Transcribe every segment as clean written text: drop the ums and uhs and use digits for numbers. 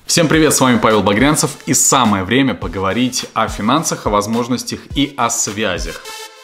Всем привет, с вами Павел Багрянцев, и самое время поговорить о финансах, о возможностях и о связях.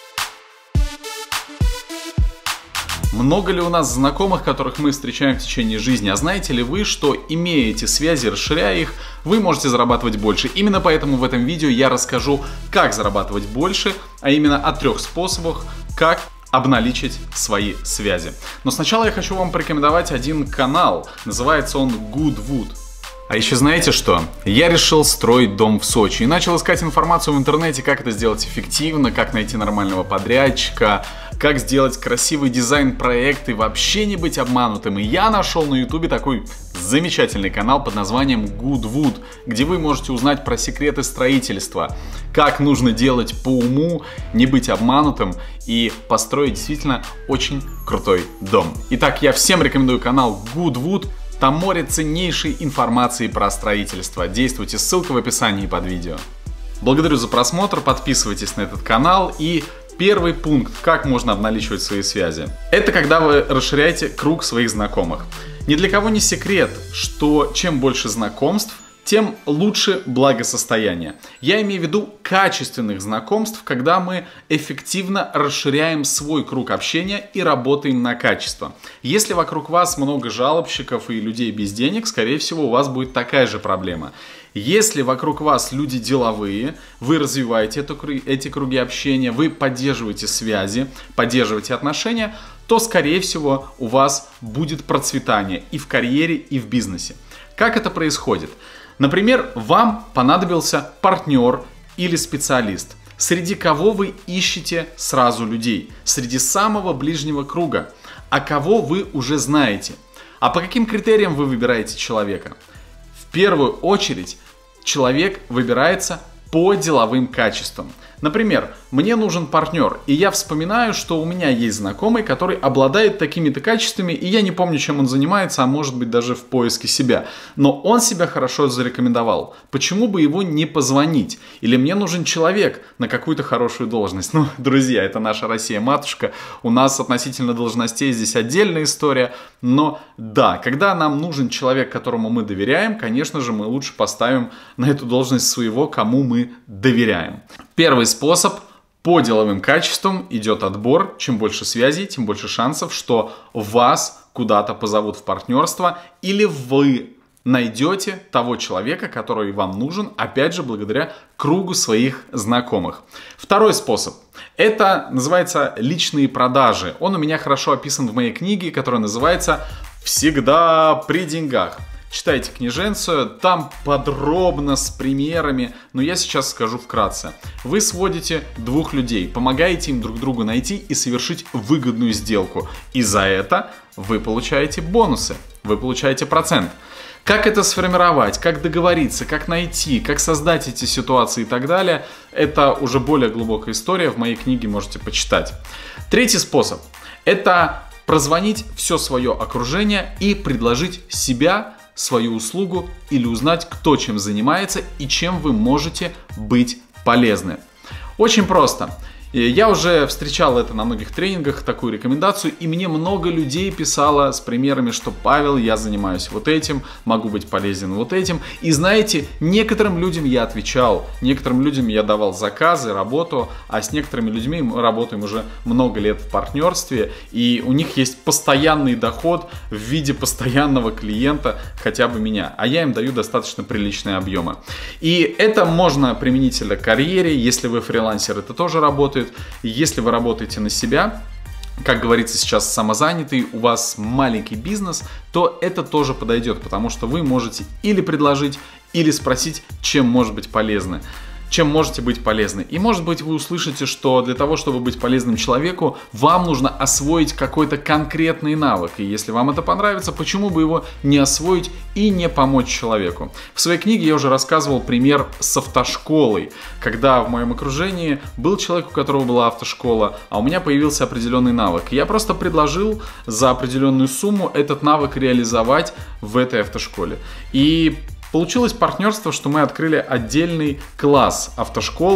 Много ли у нас знакомых, которых мы встречаем в течение жизни? А знаете ли вы, что, имея эти связи, расширяя их, вы можете зарабатывать больше? Именно поэтому в этом видео я расскажу, как зарабатывать больше, а именно о 3 способах, как обналичить свои связи. Но сначала я хочу вам порекомендовать один канал, называется он Goodwood. А еще знаете что? Я решил строить дом в Сочи и начал искать информацию в интернете, как это сделать эффективно, как найти нормального подрядчика, как сделать красивый дизайн-проект и вообще не быть обманутым. И я нашел на ютубе такой замечательный канал под названием Goodwood, где вы можете узнать про секреты строительства, как нужно делать по уму, не быть обманутым и построить действительно очень крутой дом. Итак, я всем рекомендую канал Goodwood. Там море ценнейшей информации про строительство. Действуйте, ссылка в описании под видео. Благодарю за просмотр, подписывайтесь на этот канал. И первый пункт, как можно обналичивать свои связи. Это когда вы расширяете круг своих знакомых. Ни для кого не секрет, что чем больше знакомств, тем лучше благосостояние. Я имею в виду качественных знакомств, когда мы эффективно расширяем свой круг общения и работаем на качество. Если вокруг вас много жалобщиков и людей без денег, скорее всего, у вас будет такая же проблема. Если вокруг вас люди деловые, вы развиваете эти круги общения, вы поддерживаете связи, поддерживаете отношения, то, скорее всего, у вас будет процветание и в карьере, и в бизнесе. Как это происходит? Например, вам понадобился партнер или специалист, среди кого вы ищете сразу людей, среди самого ближнего круга, а кого вы уже знаете. А по каким критериям вы выбираете человека? В первую очередь, человек выбирается по деловым качествам. Например, мне нужен партнер, и я вспоминаю, что у меня есть знакомый, который обладает такими-то качествами, и я не помню, чем он занимается, а может быть даже в поиске себя. Но он себя хорошо зарекомендовал. Почему бы его не позвонить? Или мне нужен человек на какую-то хорошую должность? Ну, друзья, это наша Россия-матушка. У нас относительно должностей здесь отдельная история. Но да, когда нам нужен человек, которому мы доверяем, конечно же, мы лучше поставим на эту должность своего, кому мы доверяем. Первый способ. По деловым качествам идет отбор. Чем больше связей, тем больше шансов, что вас куда-то позовут в партнерство, или вы найдете того человека, который вам нужен, опять же, благодаря кругу своих знакомых. Второй способ. Это называется личные продажи. Он у меня хорошо описан в моей книге, которая называется «Всегда при деньгах». Читайте книженцию, там подробно с примерами, но я сейчас скажу вкратце. Вы сводите 2 людей, помогаете им друг другу найти и совершить выгодную сделку. И за это вы получаете бонусы, вы получаете процент. Как это сформировать, как договориться, как найти, как создать эти ситуации и так далее, это уже более глубокая история, в моей книге можете почитать. Третий способ – это прозвонить все свое окружение и предложить себя, свою услугу или узнать, кто чем занимается и чем вы можете быть полезны. Очень просто. Я уже встречал это на многих тренингах, такую рекомендацию, и мне много людей писало с примерами, что «Павел, я занимаюсь вот этим, могу быть полезен вот этим». И знаете, некоторым людям я отвечал, некоторым людям я давал заказы, работу, а с некоторыми людьми мы работаем уже много лет в партнерстве, и у них есть постоянный доход в виде постоянного клиента, хотя бы меня, а я им даю достаточно приличные объемы. И это можно применительно к карьере, если вы фрилансер, это тоже работает. Если вы работаете на себя, как говорится сейчас самозанятый, у вас маленький бизнес, то это тоже подойдет, потому что вы можете или предложить, или спросить, чем может быть полезно. Чем можете быть полезны. И может быть вы услышите, что для того, чтобы быть полезным человеку, вам нужно освоить какой-то конкретный навык. И если вам это понравится, почему бы его не освоить и не помочь человеку? В своей книге я уже рассказывал пример с автошколой, когда в моем окружении был человек, у которого была автошкола, а у меня появился определенный навык. И я просто предложил за определенную сумму этот навык реализовать в этой автошколе. И получилось партнерство, что мы открыли отдельный класс автошколы.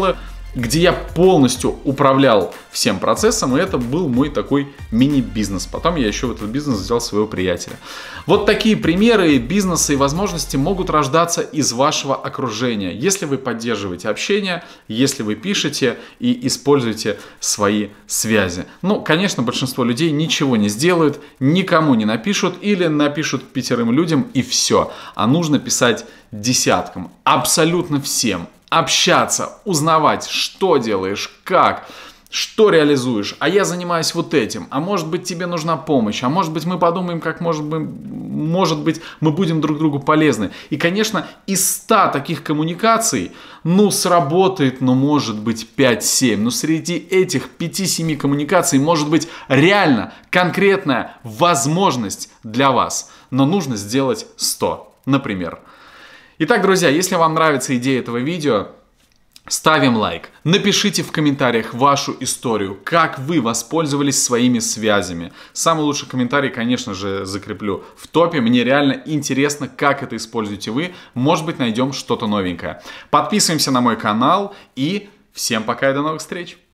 где я полностью управлял всем процессом, и это был мой такой мини-бизнес. Потом я еще в этот бизнес взял своего приятеля. Вот такие примеры бизнеса и возможности могут рождаться из вашего окружения, если вы поддерживаете общение, если вы пишете и используете свои связи. Ну, конечно, большинство людей ничего не сделают, никому не напишут или напишут 5 людям и все. А нужно писать десяткам, абсолютно всем. Общаться, узнавать, что делаешь, как, что реализуешь. А я занимаюсь вот этим. А может быть, тебе нужна помощь. А может быть, мы подумаем, как может быть, мы будем друг другу полезны. И, конечно, из 100 таких коммуникаций, сработает, может быть, 5-7. Среди этих 5-7 коммуникаций может быть реально конкретная возможность для вас. Но нужно сделать 100, например. Итак, друзья, если вам нравится идея этого видео, ставим лайк. Напишите в комментариях вашу историю, как вы воспользовались своими связями. Самый лучший комментарий, конечно же, закреплю в топе. Мне реально интересно, как это используете вы. Может быть, найдем что-то новенькое. Подписываемся на мой канал и всем пока и до новых встреч.